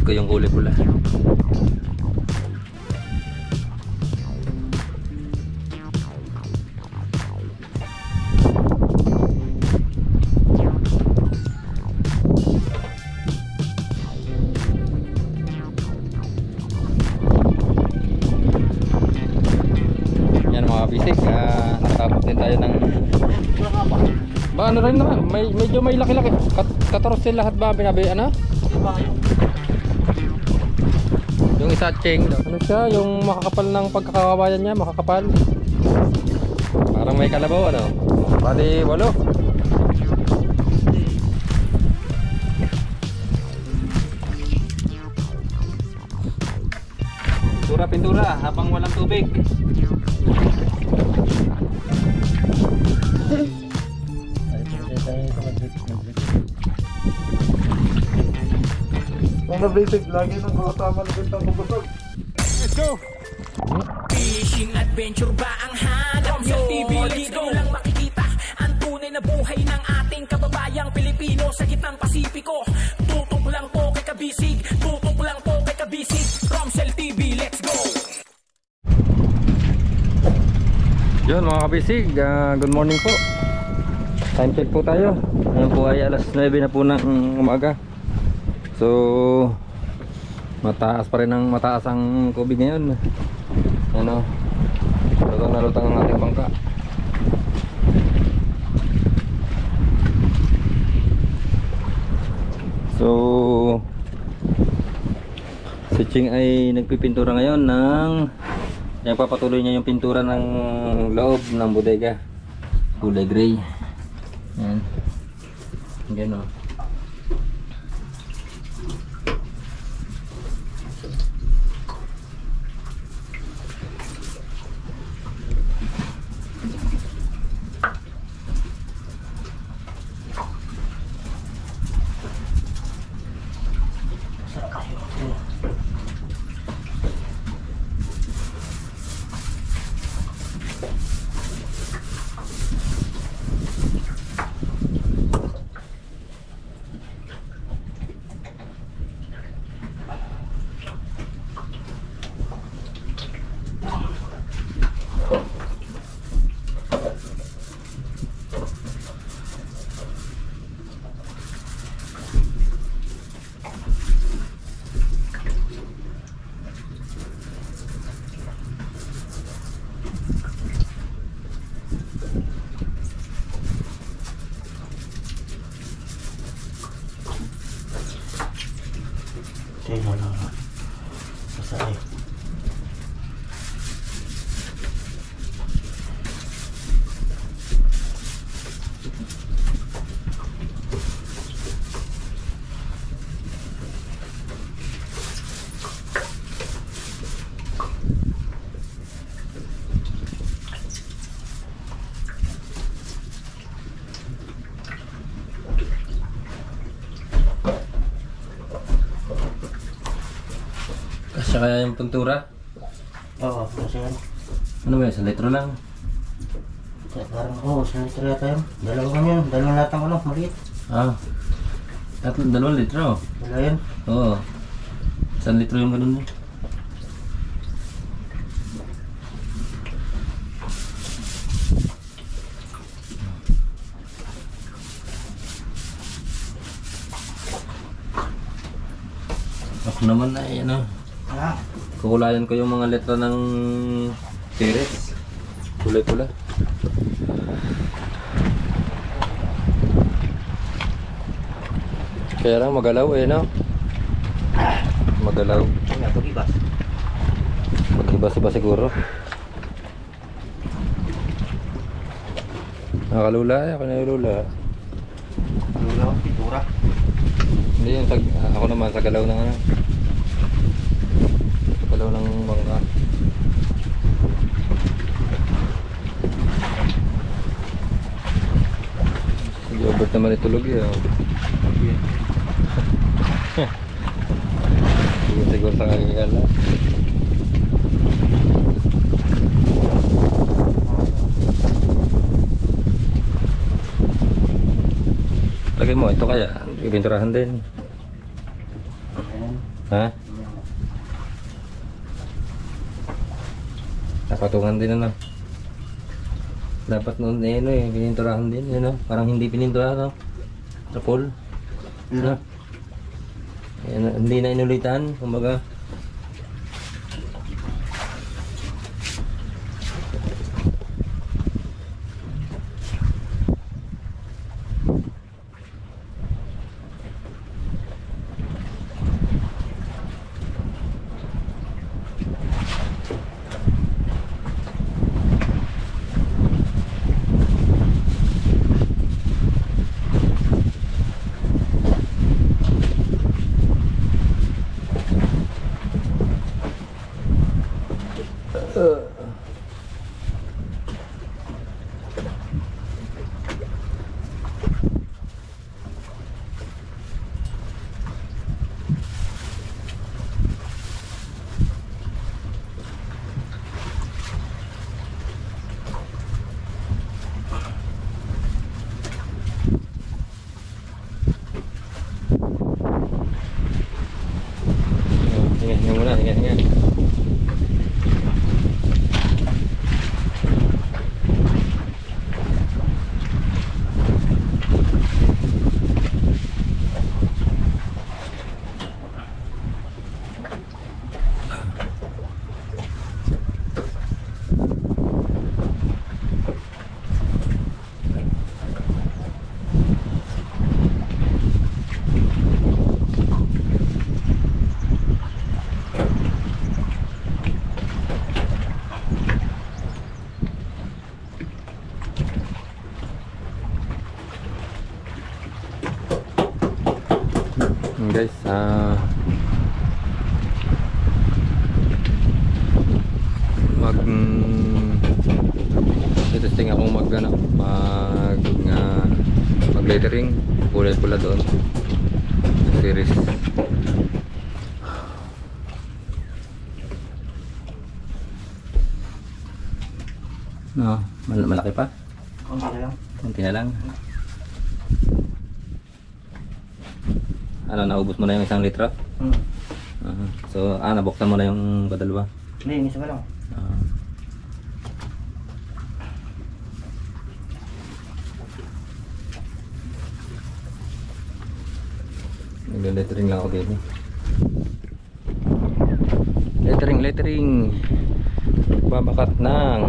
ko yung kulay pula. Yan mga bisik, natapos din tayo ng ba ano rin naman, medyo may laki-laki. 14 lahat ba binabi ano? Yung isa cheng, ano siya, yung makakapal ng pagkakawayan niya, makakapal. Parang may kalabaw ano. Bali 8. Pintura habang walang tubig. Mga basic, lagi nang kasama na bintang pagkasal. Let's go! Fishing adventure ba ang hanap nyo? TV, let's go! Lang makikita ang tunay na buhay ng ating kababayang Pilipino sa gitnang Pasipiko. Tutok lang po kay Kabisig, tutok lang po kay Kabisig. Romsel TV, let's go! Yun mga kabisig, good morning po. Time check po tayo. Ngayon po ay alas 9 na po ng umaga. So mataas ang tubig ngayon. Ano, lutang na lutang ang ating bangka. So si Ching ay nagpipintura ngayon ng papatuloy niya yung pintura ng loob ng bodega, kulay gray. Yan. Ganun. Kasya kaya yung pintura? Oo, kasi yan. Ano ba yun? 1 litro lang? Parang, isang litro yata yun. Dalawang latang ano, maliit. 2 litro? Dalawa yun. Oo. 1 litro yung ganun yun. Ako naman ay ano, kukulayan ko yung mga letra ng Teres. Kulay pula. Kaya lang magalaw no? Magalaw. Mag-ibas-iba siguro. Nakalula, ako na yung lula. Lula, pintura. Hindi yung ako naman sa galaw ng ano. Sa galaw ng bangka. Si Gilbert naman itulog eh. Siguro sa kagagala. Lagay mo ito kaya, ibinturahan din. Ha? Napatungan din ano. Dapat noon eh, ano eh, pininturahan din, ano? Parang hindi pininturahan, no? Trapol. No? Ayan, hindi na inulitan, kumbaga. Hinga muna, hinga. Guys, testing akong mag lettering kulay pula doon series. No, malaki pa? Konti na lang. Ano, naubos mo na yung 1 litro? So, nabuksan mo na yung badalwa? Hindi, isa pa lang. Nagle-lettering lang ako dito. Lettering. Babakat ng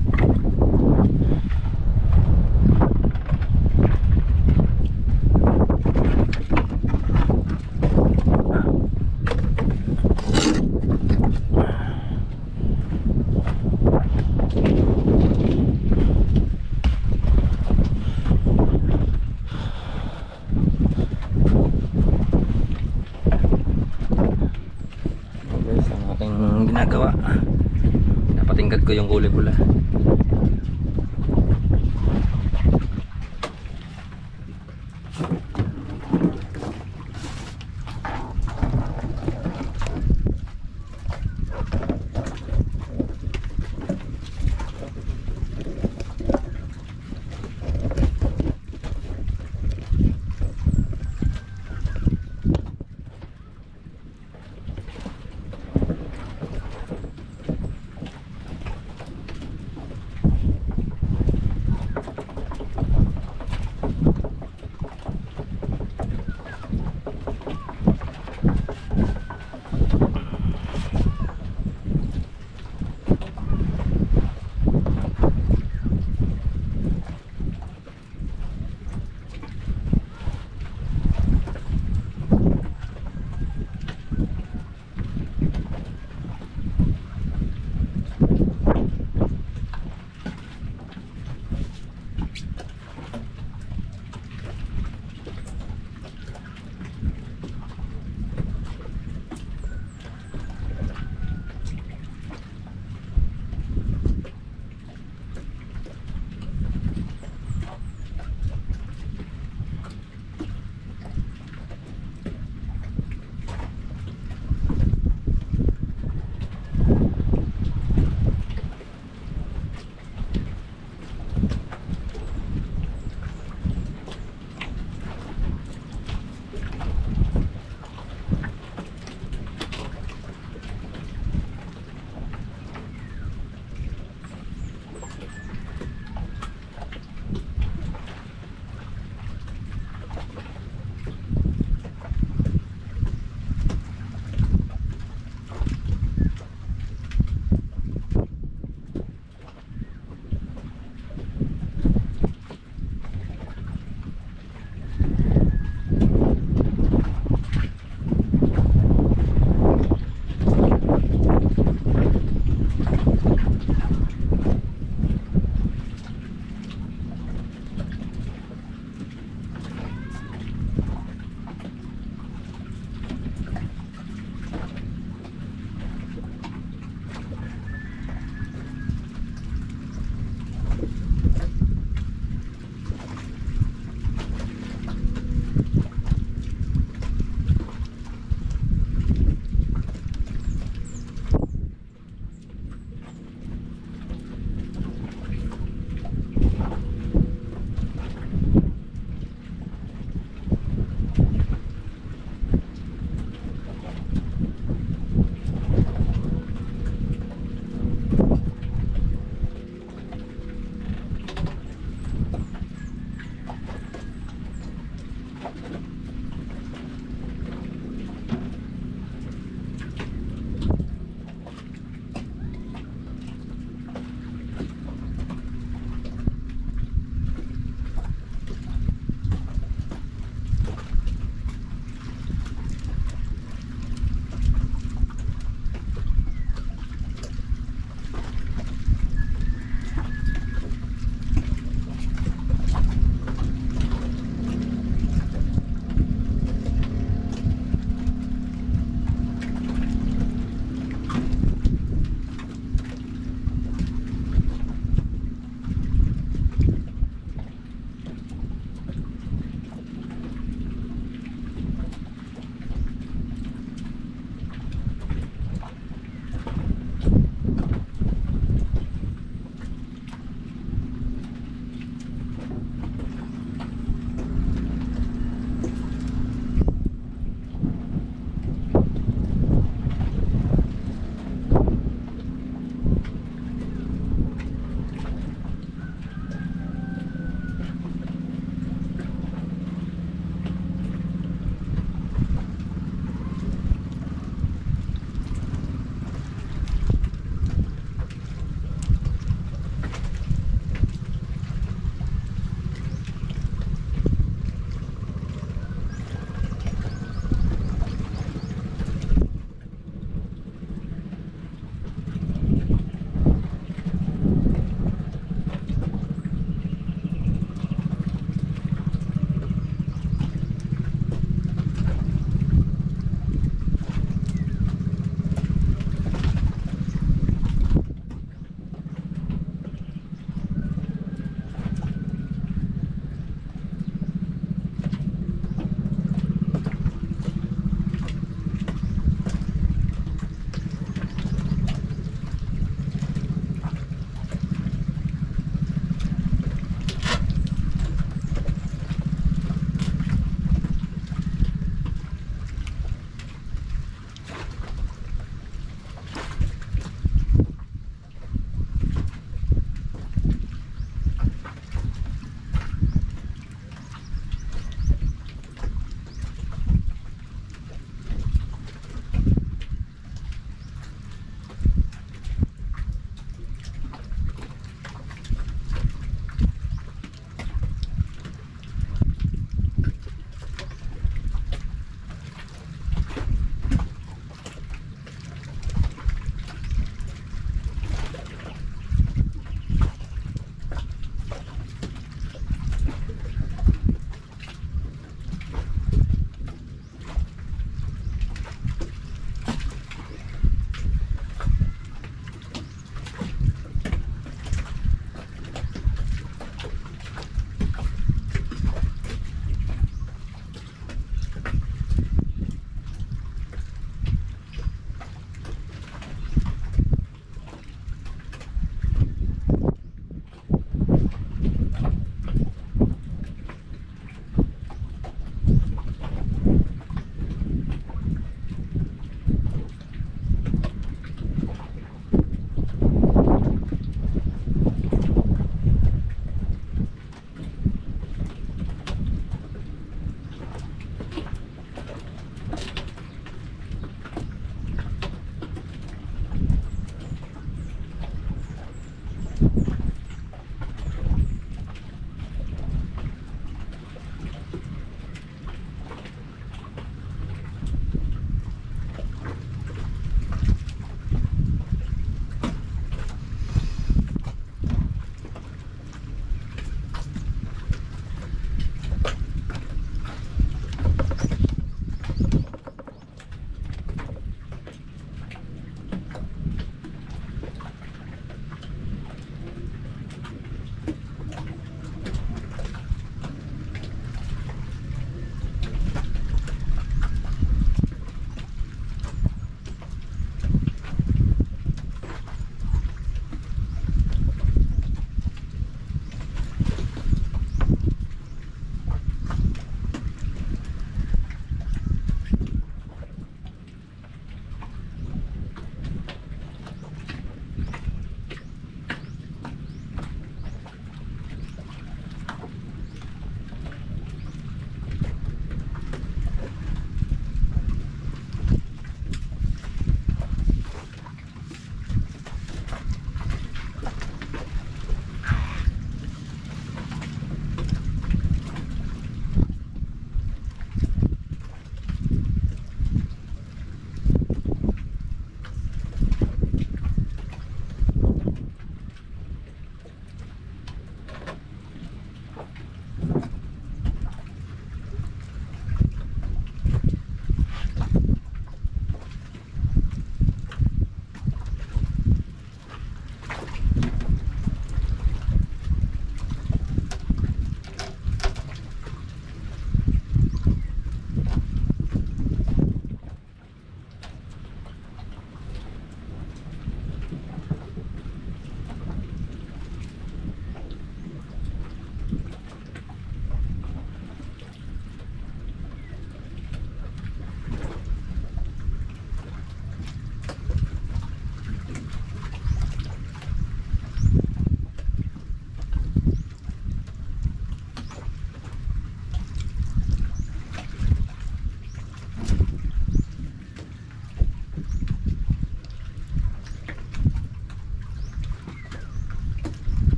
ginagawa. Napatingkad ko yung kulay pula.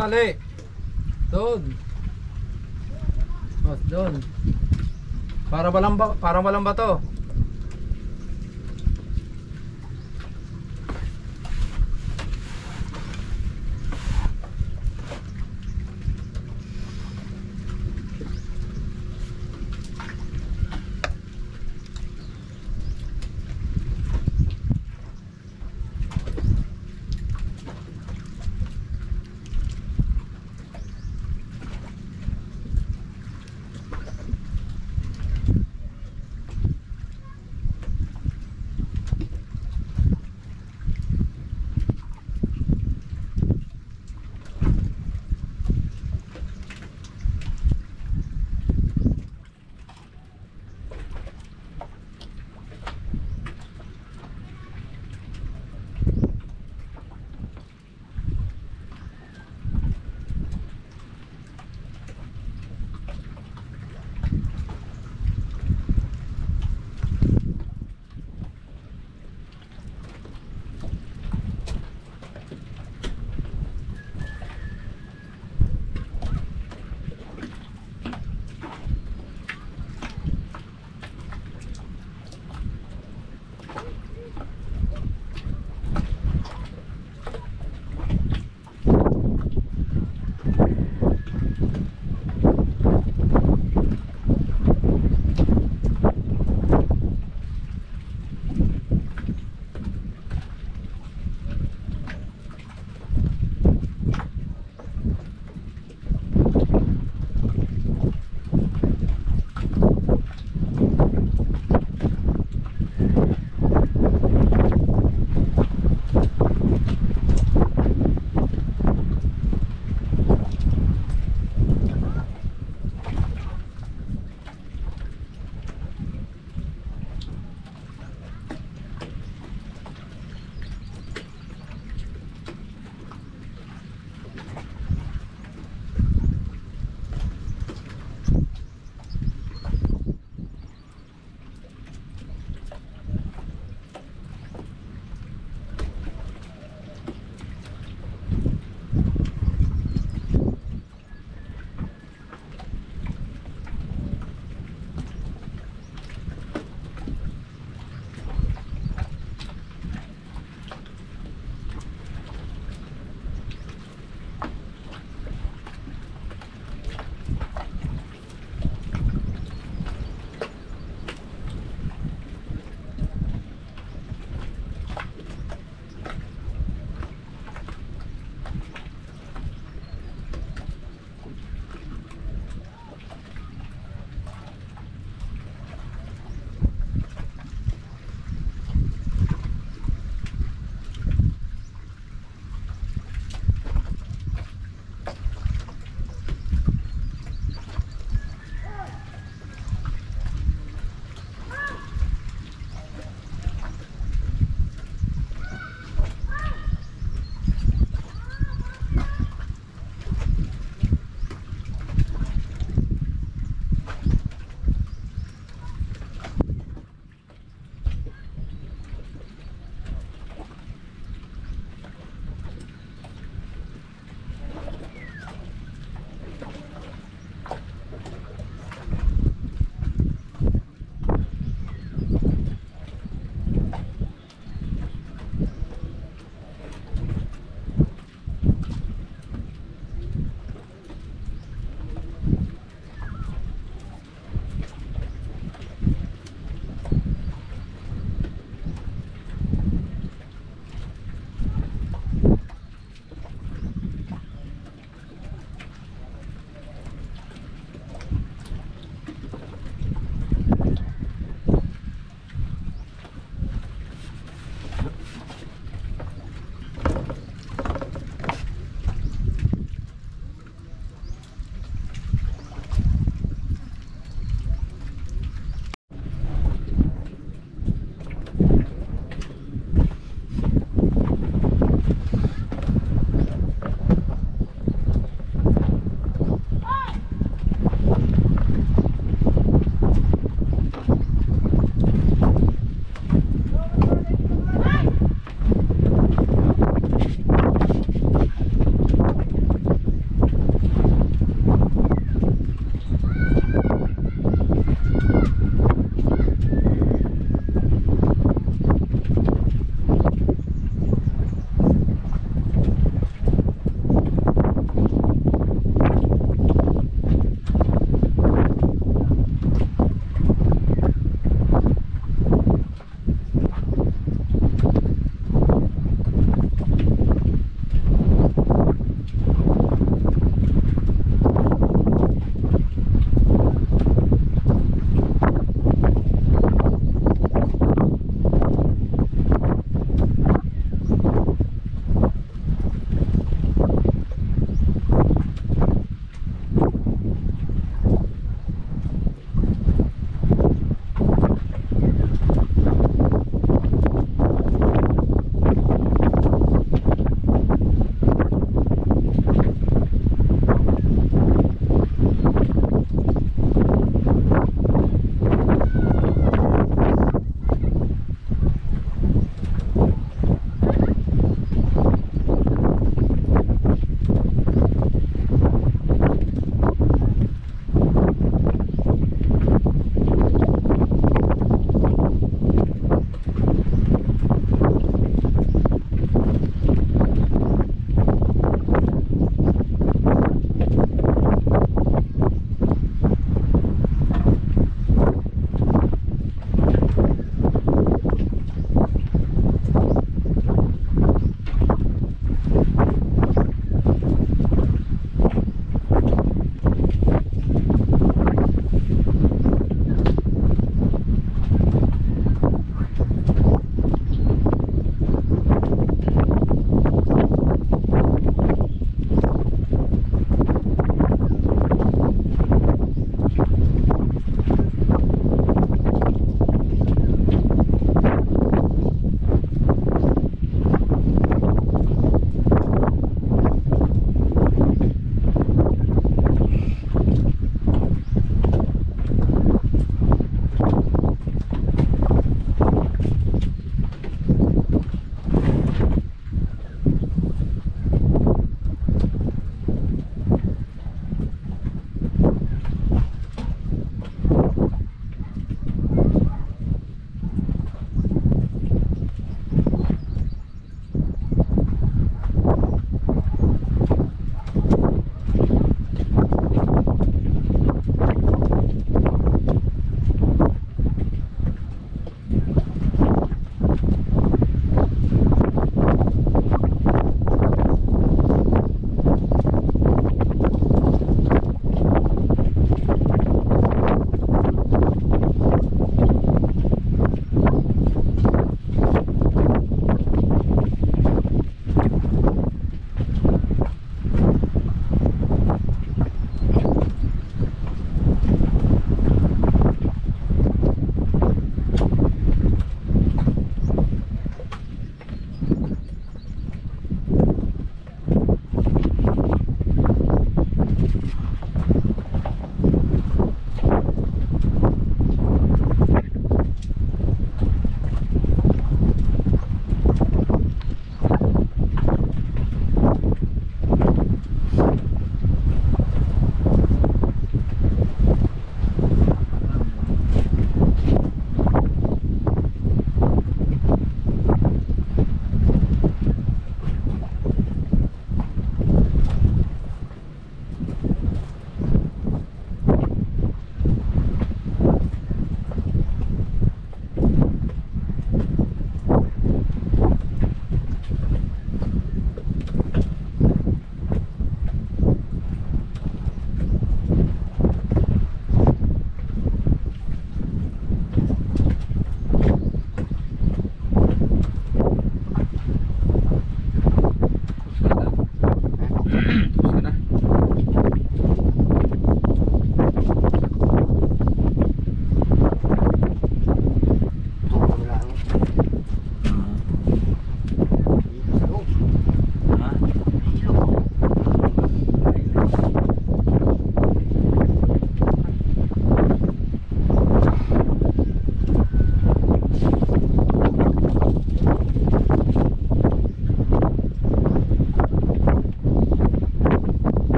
Sali. Doon. Oh, doon. Para walang bato.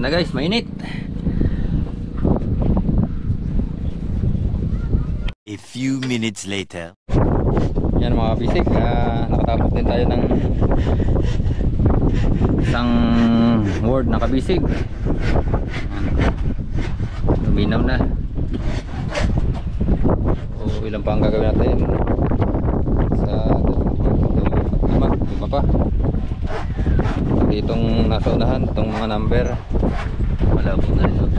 na guys, mainit. A few minutes later. Yan mga kabisig, nakatapos din tayo ng isang word na kabisig. Luminaw na. O ilan pa ang gagawin natin? Sa lima pa. Itong nasa unahan, itong mga number malabog na ito.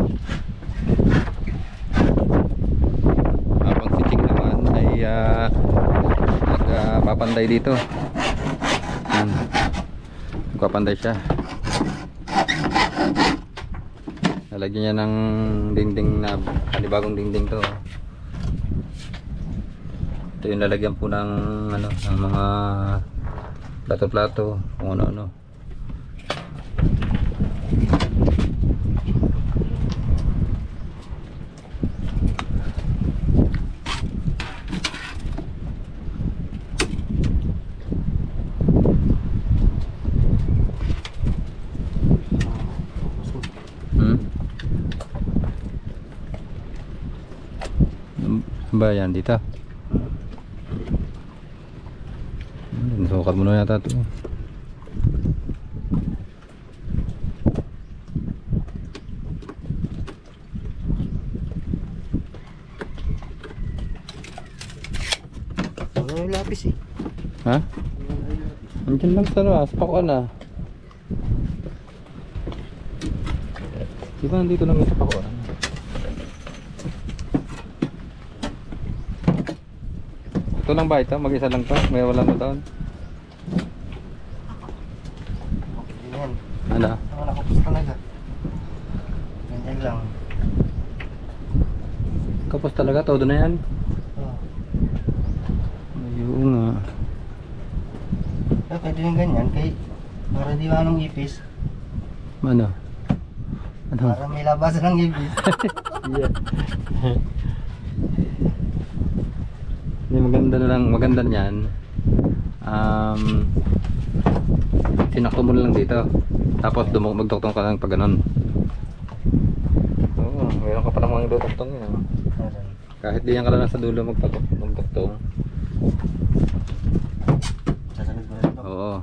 Habang si Ching naman ay nagpapanday dito. Nagpapanday siya. Lalagyan niya ng dingding na panibagong dingding to. Ito yung lalagyan po ng ano, ng mga plato-plato, kung ano-ano. Ba yan dito? Sukat mo na yata ito. Wala yung lapis eh. Ha? Andiyan lang sa ano, sa pakuan ah. Di ba nandito lang sa pakuan? Ito lang ba ito? Mag-isa lang to? May walang na doon? Okay yan. Ano? Ako nakapos talaga. Ganyan lang. Kapos talaga, todo na yan? Oh. Ayun nga. Pwede yung ganyan kay para di manong ipis. Ano? Ano? Para may labasan ng ipis. Yeah. Hindi, maganda niyan. Sinakto mo lang dito. Tapos magdoktong ka lang pag ganun. Oo, meron ka pa namang doktong yun. Kahit di yan ka lang sa dulo magdoktong. Sasalit ko rin ito. Oo.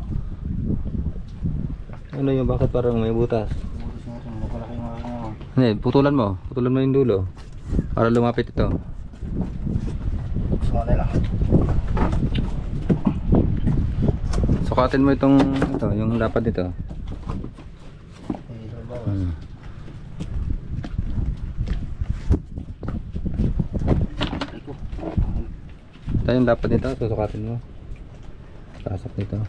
Ano yung bakit parang may butas? Butas nga rin. Napalaki yung aking ako. Hindi, putulan mo yung dulo. Para lumapit ito. Gusto ko na lang. Sukatin mo itong yung lapad dito. Okay, bawas. Ito yung lapad nito, susukatin mo. Pasok dito.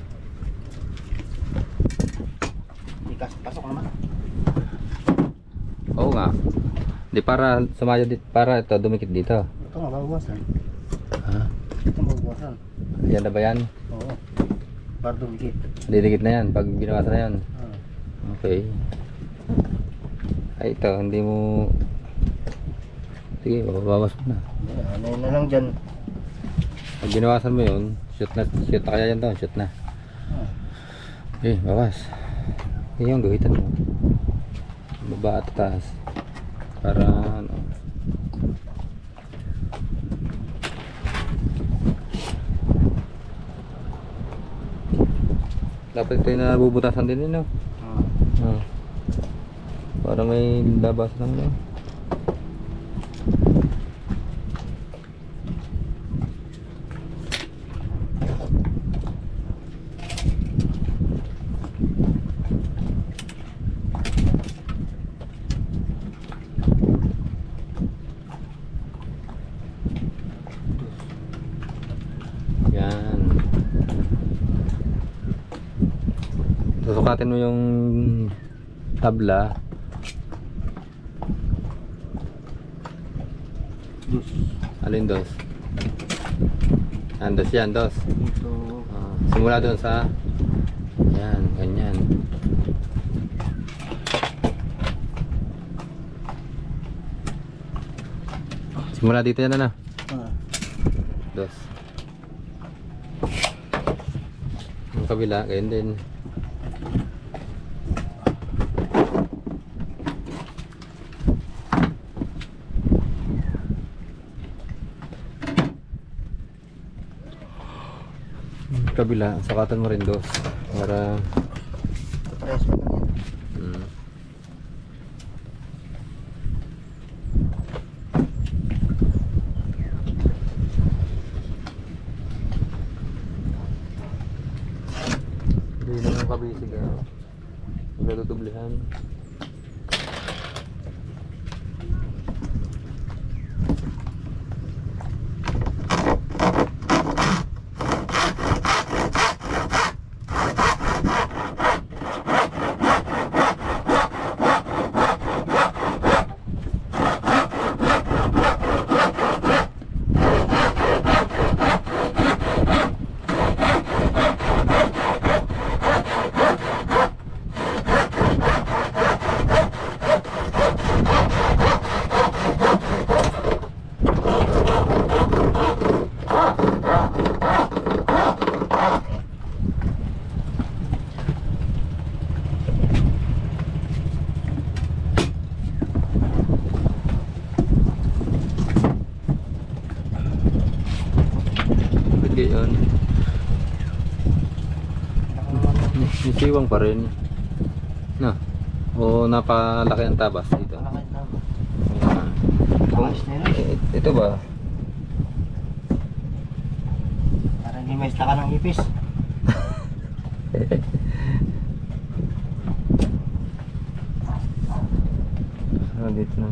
Pasok naman. Oo nga. Di para sumayo dito, para ito dumikit dito. Ito nga, babawasan. Ha? Ito babawasan. Yan na ba yan? Oo. Para dumikit. Didikit na yan pag binawasan na yan. Ah. Okay. Ay ito, hindi mo. Sige, babawas mo na. Ano yun na lang dyan. Pag binawasan mo yun, shoot na kaya yan doon, shoot na. Ah. Okay, bawas. Yung gawitan mo. Baba at taas. Para ano. Dapat ito yung nabubutasan din yun, no? Ah. Para may labas lang, no? Yan. Susukatin mo yung tabla. Dos. Alin dos? Dos yan, dos. Dito. Simula doon sa yan, ganyan. Simula dito yan na. Ah. Dos. Yung kabila, ganyan din. Kabila, sakatan mo rin dos. Para... Preso na yan. Hmm. Hindi naman kabisig ah. Magatutublihan. Gayon. Nisiwang pa rin. No. O napalaki ang tabas dito. Malaki na ba? Ayan. Kung, Ayos na yun. ito ba? Para hindi may ka ng ipis. Dito na.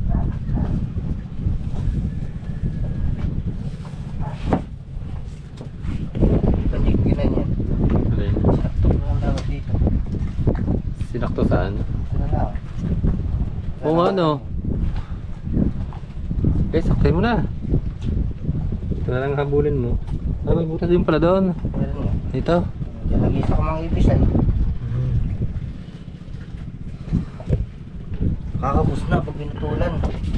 Hindi ko ginanyan. Alin? Sakto ko lang dapat dito. Sinakto saan? Ito na lang. Oo nga no. Sakto mo na. Ito na lang habulin mo. Ay, may butas din pala doon. Meron nga. Dito. Diyan nag-isa ko mga ipis ay. Kakabus na pag pinutulan.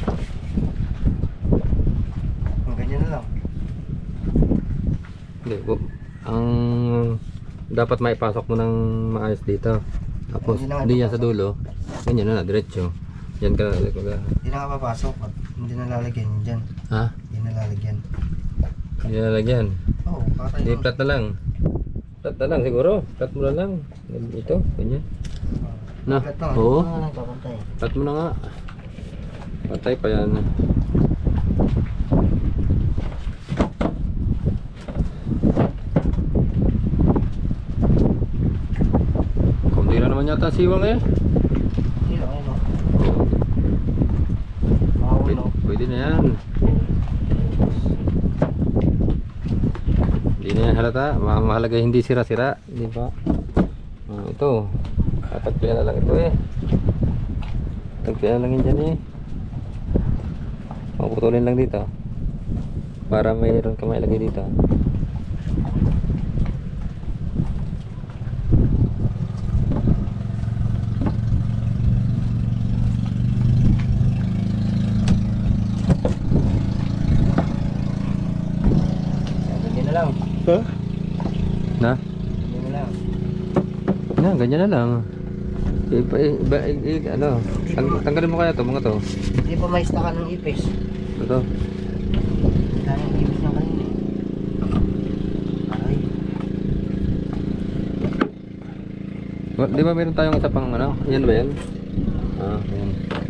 Ang ganyan na lang. Hindi, ang dapat maipasok mo ng maayos dito. Tapos, Hindi na nga hindi yan ipapasok. sa dulo. Ganyan na, diretso. Yan ka. Hindi na kapapasok. Hindi na lalagyan yun dyan. Ha? Hindi na lalagyan. Hindi na lagyan. Oo, patay Hindi, lang. flat na lang. Flat na lang siguro. Flat mo na lang. Ito, ganyan. Na, Flat lang. oo. Ito na lang papantay. Flat mo na nga. Patay pa yan. Kunti lang naman yata siwang eh. Hindi lang, ayun o. Pwede, Mahulog. pwede na yan. Hindi na yan halata. Mahalaga hindi sira-sira. Di ba? Ito. Tagpian na lang ito eh. Tagpian na lang yun dyan eh. Maputulin lang dito. Para mayroon ka mailagay dito. Ganyan na lang. Na? Ganyan na lang. Na, ganyan na lang. Ano? Tanggalin mo kaya to, mga to. Hindi pa may ka ng ipis. Ito. Dahil ang ipis ng kanina. Aray. Di ba meron tayong isa pang ano? Yan ba yan? Ah, yan.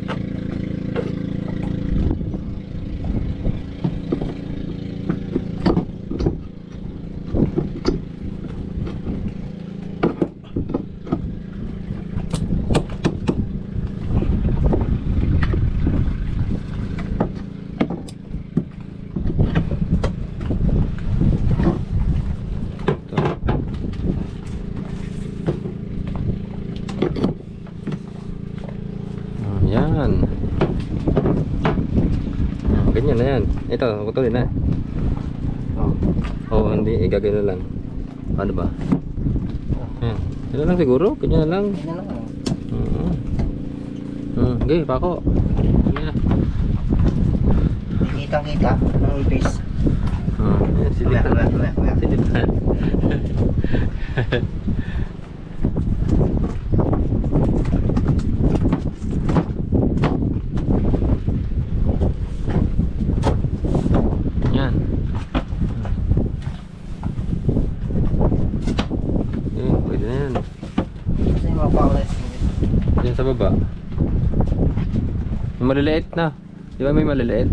Yan. Ganyan na yan. Ito, putulin na. Oh, hindi. Igagay na lang. Ano ba? Yan. Yan na lang siguro. Ganyan na lang. Ganyan na lang. Okay, pako. Ganyan na. Kitang-kita ng ipis. Yan, silip. Silip na. Yan. Ayan. Kasi yung mga pangres. Diyan sa baba. Yung maliliit na. Di ba may maliliit?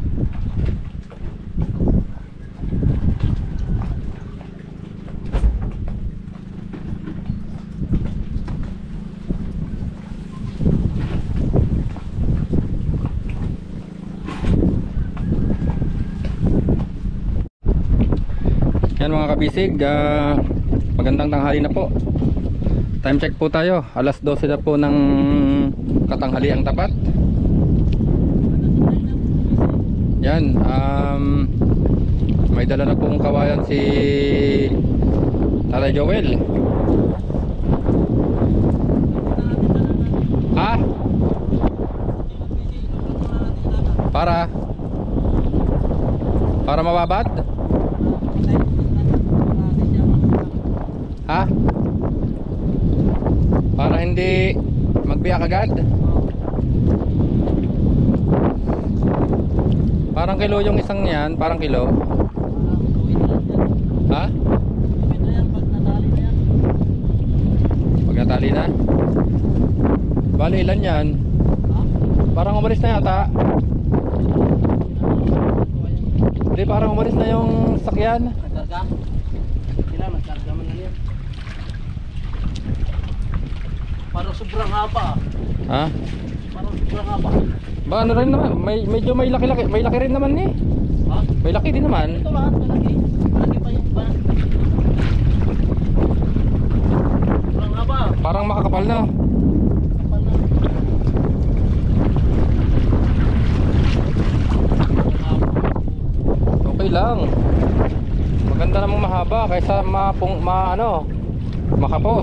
Yan mga kabisig, magandang tanghali na po. Time check po tayo, alas 12 na po ng katanghaliang tapat. Yan, may dala na pong kawayan si Tatay Joel. Ha? Para mababad? Ha? Para hindi magbiyak agad? Parang kilo yung isang yan, parang kilo. Ha? Pag natali na? Bali ilan yan? Parang umalis na yata. Hindi, parang umalis na yung sakyan. Parang sobrang haba. Ha? Parang sobrang haba. Ba ano rin naman, medyo may laki-laki, may laki rin naman eh. Ha? May laki din naman. Ito lahat malaki. Malaki pa yung iba. Sobrang haba. Parang makakapal na. Kapal na. Okay lang. Maganda namang mahaba kaysa makapos.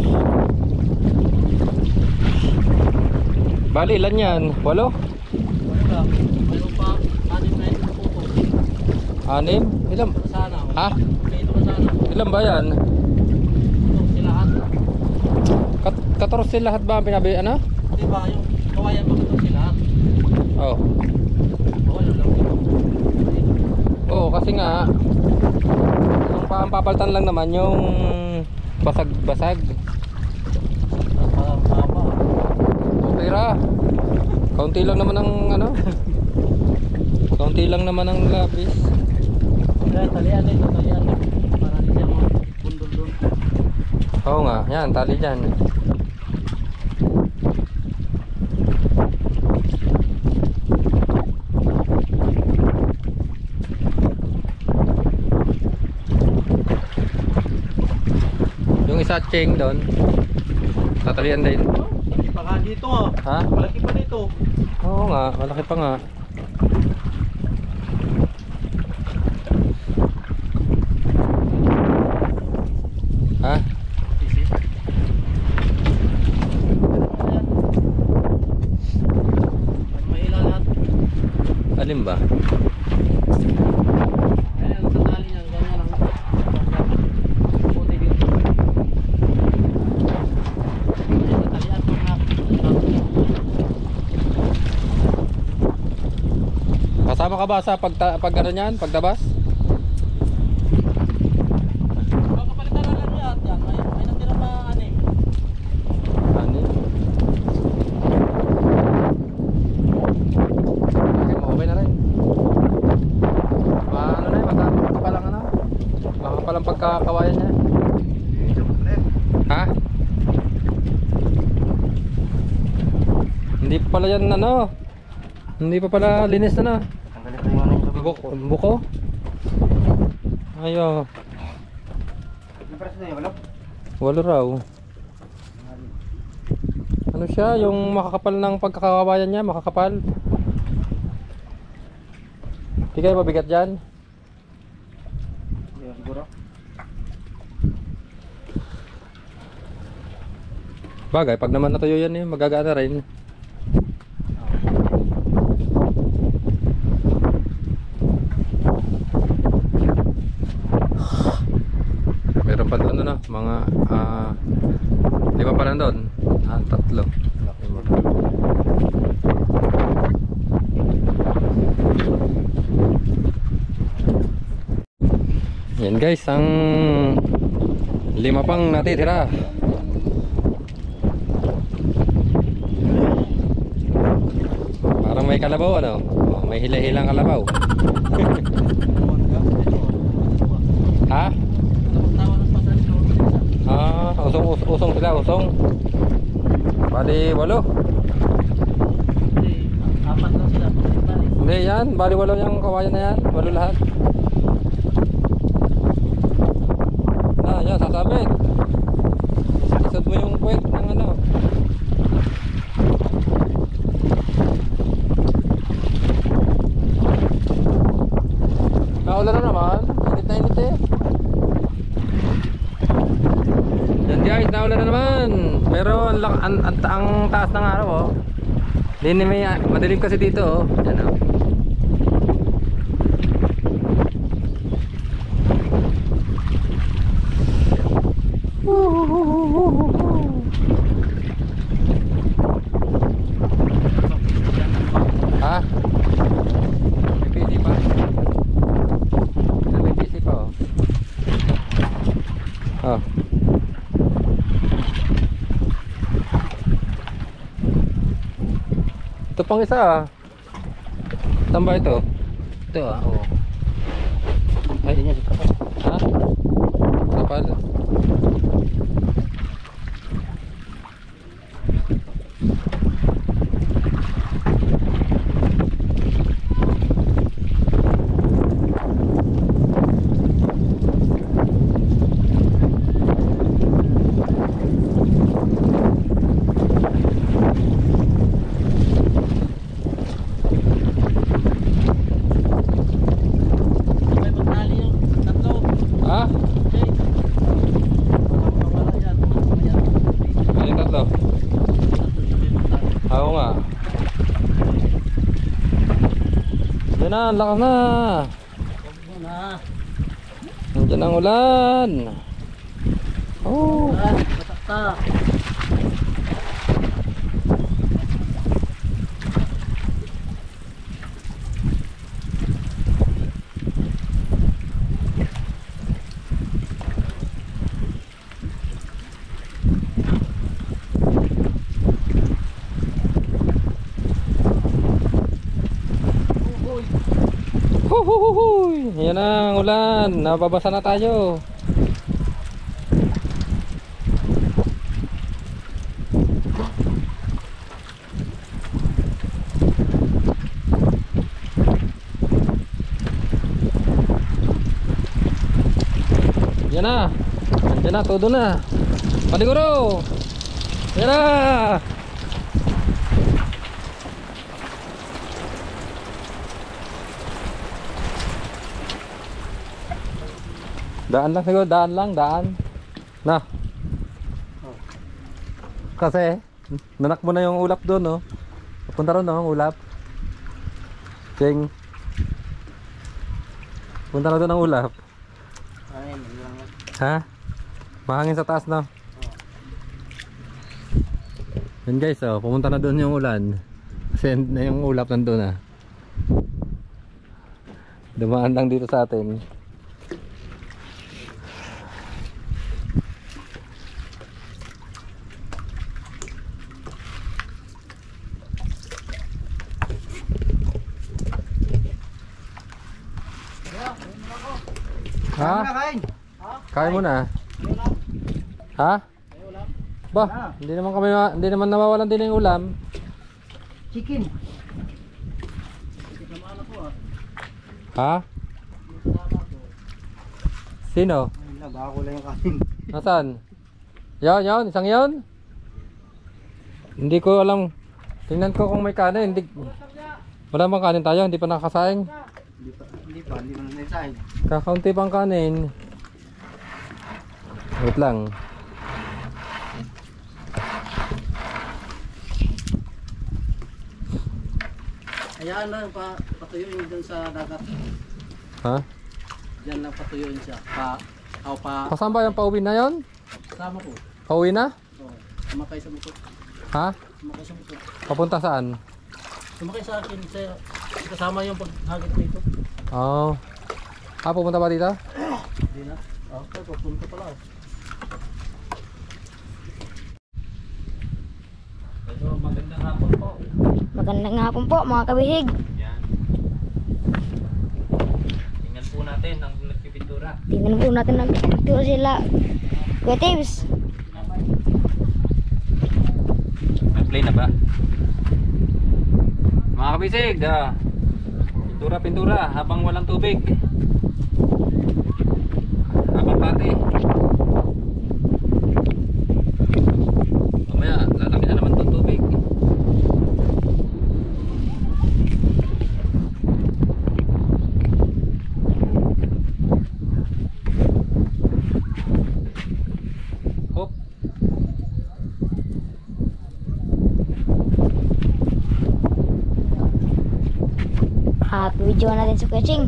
Bali ilan yan? 8? Wala. Mayroon pa 6 na yung puto. 6? Ilan? Ito sana. Ha? Ito sana. Ilan ba yan? Ito silahan. 14 lahat ba ang pinabi ano? Diba yung kawayan ba ito silahan? Oh. Wala lang. Oo, kasi nga ang papalitan lang naman yung basag-basag. Parang haba. Okay ra. Kaunti lang naman ang ano. Kaunti lang naman ang labis. Kaya talian ito, talian. Para hindi siya mabundol doon. Oo nga, yan, tali dyan. Yung isa chain doon, tatalian din. Malaki pa nga dito ah. Ha? Malaki pa dito. Oo nga, malaki pa nga. Ha? Mahila lahat. Alin ba? Ayan, sa tali niyan, ganyan lang. Puti dito. Ayan, sa talian pa nga. Kasama ka ba sa pag ano niyan, pagtabas? Papalitan na lang yan. May natira pa ani. Ano? Okay na rin. Ano na yun, makapalang ano? Makapalang pagkakawayan niya. Ha? Hindi pa pala yan ano? Hindi pa pala linis na. Tanggalin ko yung ano yung Buko? Ayo, Napreso na yun, wala? walo raw. Ano siya, yung makakapal ng pagkakawayan niya, makakapal. Hindi kayo mabigat dyan? Hindi, siguro. Bagay, pag naman natuyo yan eh, magagaan na rin. Meron pa doon ano, mga 5 pa lang doon. 3. Yan guys, ang 5 pang natitira. may kalabaw ano? Oh, may hila-hilang kalabaw. Ha? Ah, usong sila, usong. Bali 8. Apat lang sila. Hindi yan, bali 8 yung kawayan na yan. 8 lahat. Ah, yan, sasabit. Isod mo yung puwet ng ano. Naulan na naman. Init na init eh. Yan guys, naulan na naman. Pero ang taas ng araw oh. Hindi may madilim kasi dito oh. Yan oh. Ha? May PC pa? May PC pa oh. Oh. Ito pang isa ah. Saan ba ito? Ito oo. Ay, Hindi niya sa kapal. ha? Kapal? May magtali yung tatlo. Ha? Okay. Mawala yan. Ano yung tatlo? Oo nga. Yan na, ang lakas na. Yun na. Nandiyan ang ulan. Oh. Batakta. Huhuhuhuy. Yan na ang ulan. Nababasa na tayo. Yan na. Yan na, todo na. Paliguro. Yan na. Daan lang siguro, daan lang, daan. Na. Kasi nanak mo na yung ulap doon, no. Punta ron, no, ang ulap. Cheng. Punta na doon ang ulap. Ayun, lang. Ha? Mahangin sa taas, no. Yan guys, oh, pumunta na doon yung ulan. Kasi na yung ulap nandun, ah. Dumaan lang dito sa atin. Ha? Kain. Kain mo na. Ha? Ba, hindi naman nawawalan din yung ulam. Chicken. Ha? Sino? Ay, bago lang yung kain. Nasaan? Yon, isang yon. Hindi ko alam. Tingnan ko kung may kanin. Hindi. Wala bang kanin tayo? Hindi pa nakasaing. Hindi pa naisahin. Kakaunti pang kanin. Wait lang. Ayan lang, patuyuin dun sa dagat. Ha? Diyan lang patuyuin siya. Kasama ba yung pauwi na yon? Sama ko. Pauwi na? Oo. Sumakay sa motor. Ha? Sumakay sa motor. Papunta saan? Sumakay sa akin. Kasama yung paghagit ko ito. Oh. Ah, pupunta ba dito? Hindi na. Okay, papunta pala. Medyo magandang hapon po. Magandang hapon po mga kabihig. Yan. Tingnan po natin ang nagpipintura. Tingnan po natin ang picture sila. Kuya Tibbs. Nag-play na ba? Mga kabisig, pintura habang walang tubig. Habang pati. Mamaya, lalaki na naman itong tubig. Hop. At video natin sa Kuya Ching.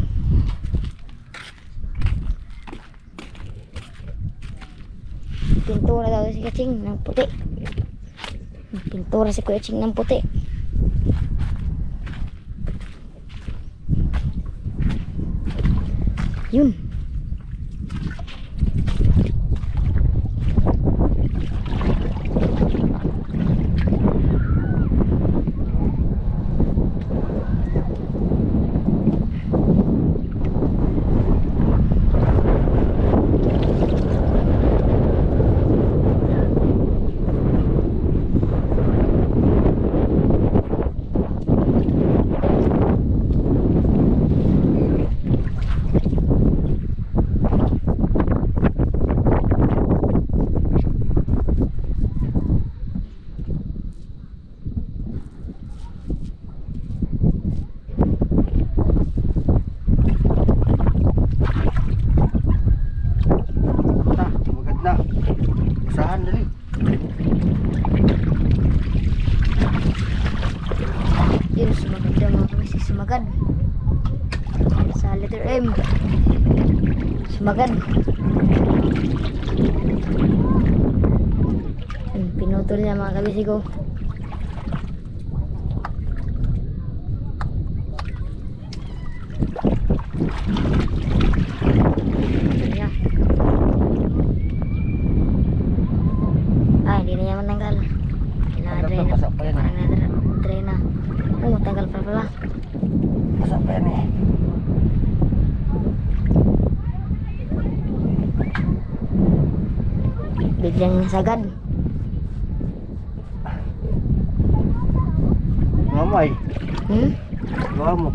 Pintura daw si Kuya Ching ng puti. Pintura si Kuya Ching ng puti. Yun. Magad na. Usahan dali. Yun, sumagad daw mga kabisig. Sumagad. Sa letter M. Sumagad. Pinutol niya mga kabisig ko. Niya. Hindi na niya matanggal. Na-dry na. Pasak pa yan, Parang na-dry na. Oh, matanggal pa pala. Pasak pa yan eh. Biglang nasagad. Mamay. Hmm? Gawa mo.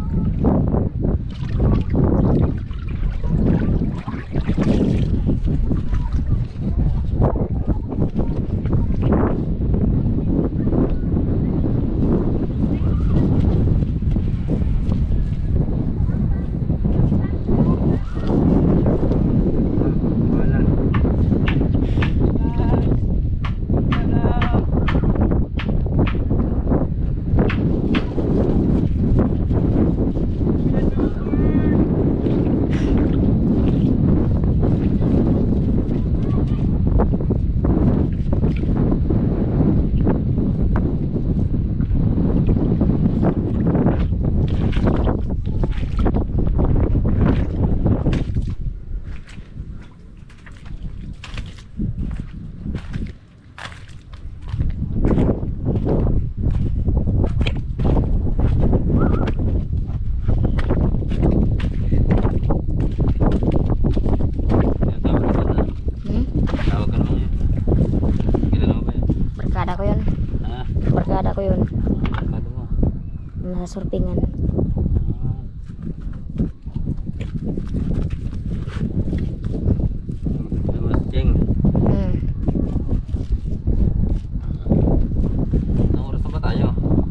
Barkada ko yun. Nasa surfingan. Anong oras na ba tayo?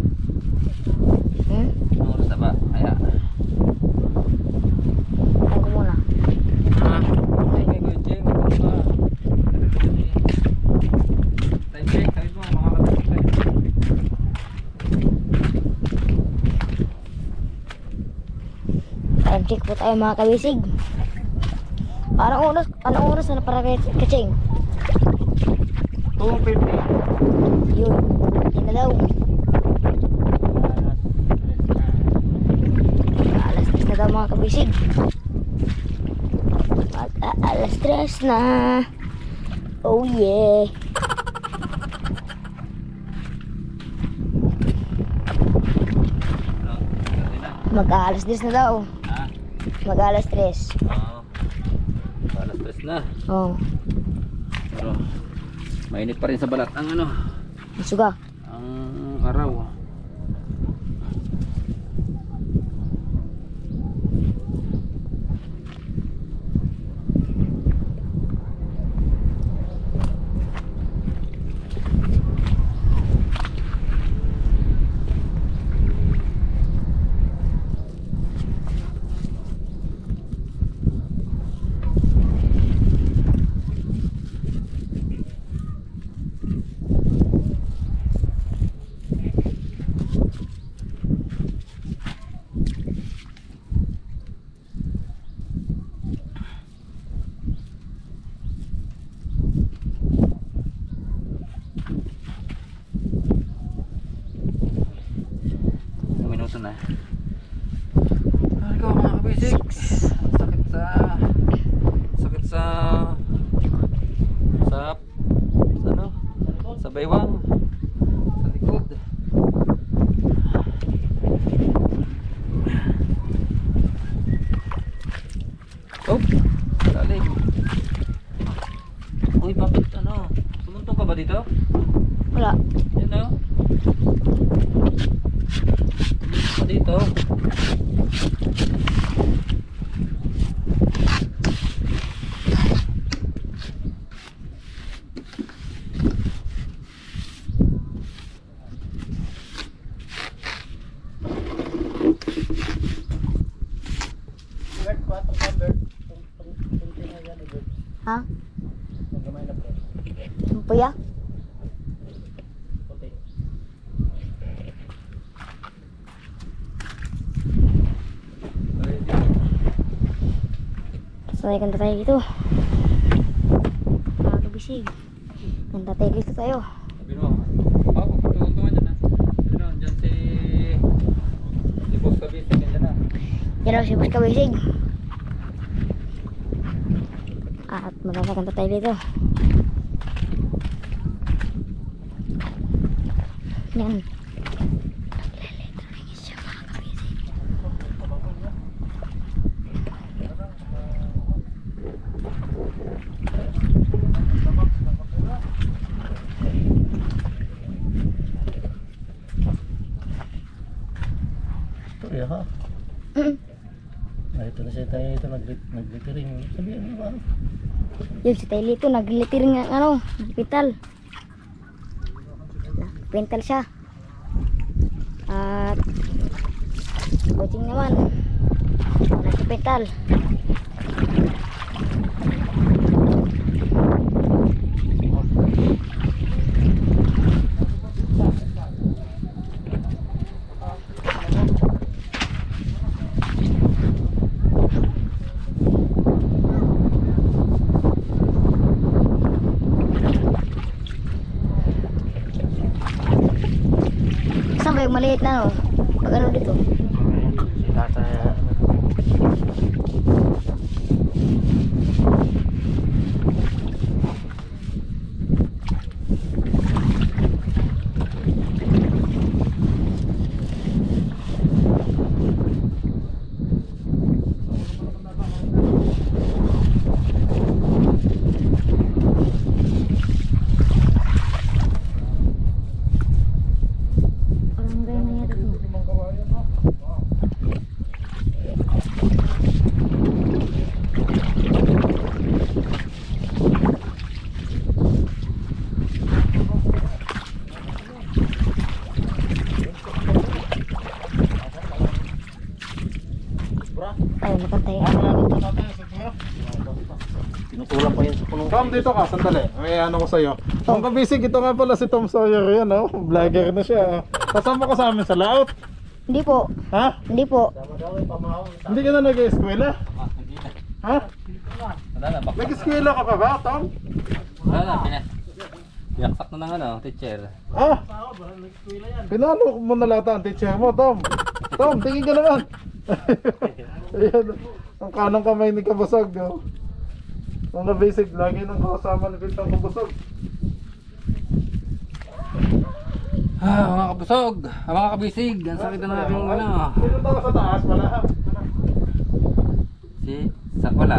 Anong oras na ba? Kaya. Ako muna. Ay, kay Kuya Cheng. Time check. Sabi mo, mga kapatid. Time check po tayo mga kabisig. Anong oras na para kay Cheng? 2:50. Yun. Yan na daw. Alas 3 na daw mga kabisig. Alas 3 na. Oh yeah. Mag-aalas 10 na daw. Ha? Mag-aalas 3. Oo. Alas 3 na. Oo. Pero mainit pa rin sa balat ang ano, Suga. ang araw. Minuto na. Ay ko mga kabisik. Sakit sa ano? Sa baywang. Sa likod. Oh, lalim. Uy, bakit ano? Sumuntong ka ba dito? Wala. Yan o. Dito. Ha? Puya? Sanay kanta tayo dito. Mga kabisig. Kanta tayo dito tayo. Sabi mo, pagtutungan dyan na. Sabi mo, dyan si Boss Kabisig, dyan na. Yan daw si Boss Kabisig. At maganda kanta tayo dito. Yan. Ito ya ha. Ito na siya tayo ito nag-glittering. Sabihin mo ba? Yun si Tylee ito nag-glittering ng ano, hospital. Nag-pental siya. At coaching naman. Nag-pental. Saan ba yung maliit na no? Pag ano dito? Si tata. Barangay na yan dito. Tayo nakantay. Tinutulang pa yan sa punong. Tom, dito ka, sandali. May ano ko sa'yo. Ang kabisig, ito nga pala si Tom Sawyer yan, oh. Vlogger na siya. Kasama ko sa amin sa laot. Hindi po. Ha? Hindi po. Hindi ka na nag-eskwela? Ha? Wala na, bakit? Nag-eskwela ka pa ba, Tom? Wala na, pinaksak na ng ano, teacher. Ha? Pinalo mo na lahat ang teacher mo, Tom. Tom, tingin ka naman. Ayan, ang kanang kamay ni Kabusog, oh. Mga basic, lagi nang kasama ni Pintang Kabusog. Mga kabusog, mga kabisig, ang sakit na natin yung ano. Sino to sa taas pala? Si, sa wala.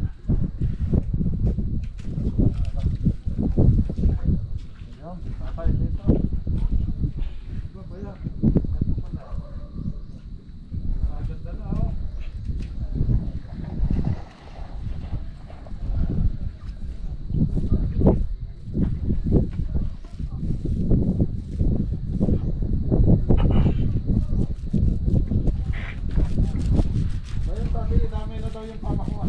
Ayun, sabi, dami na daw yung pamakuha.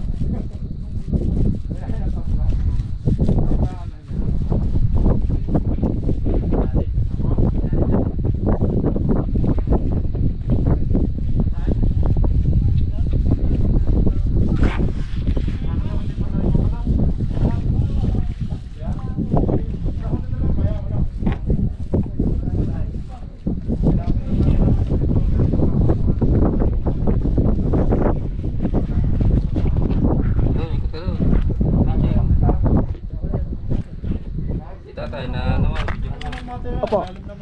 Doon, ikot ka doon. Kita tayo na naman. Opo.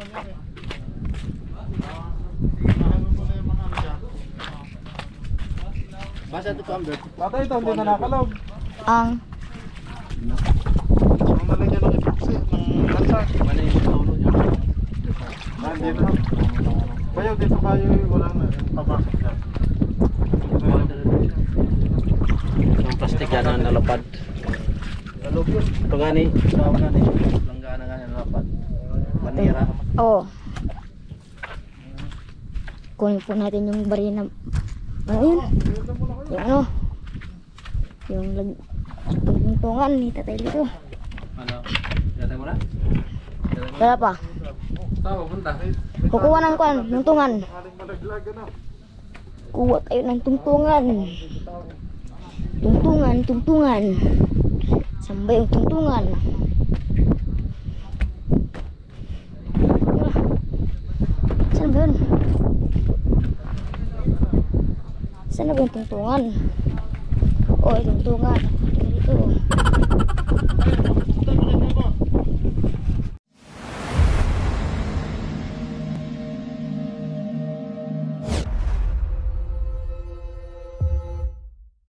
Basta ito Amber. Tatay ito, hindi na nakalog. Ang Ang nalagyan ng epoxy, ng lansak. Mali yung ulo niya. Nandito na. Bayaw dito kayo, wala na. Yung pabasok dyan. Yung plastic yan na nalapad. Alog yun. Ito gani. Tawag gani. Langgana gani nalapad. Manira. Oo. Kunin po natin yung baril na ano yun? Yung ano? Yung tuntungan ni Tatay Lito. Ano? Gatay mo na? Wala pa. Saan pupunta? Kukuha ng kuan, tungtungan. Aling malaglag, ano? Kuha tayo ng tungtungan. Tungtungan, tungtungan. Saan ba yung tungtungan? Saan ba yun? Saan na ba yung tungtungan? Oh, yung tungtungan. Dito.